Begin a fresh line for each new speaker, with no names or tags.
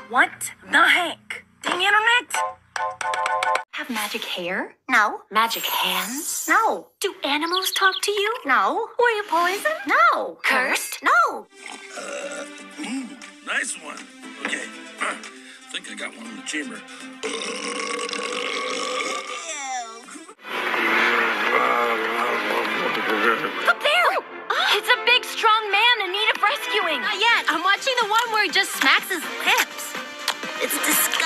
What the heck? Dang internet!
Have magic hair?
No.
Magic hands?
No.
Do animals talk to you?
No.
Were you poisoned?
No.
Cursed?
No.
Nice one. Okay. Think I got one in the chamber.
Up there! It's a big, strong man in need of rescuing.
Not yet. I'm watching the one where he just smacks his lips. It's disgusting.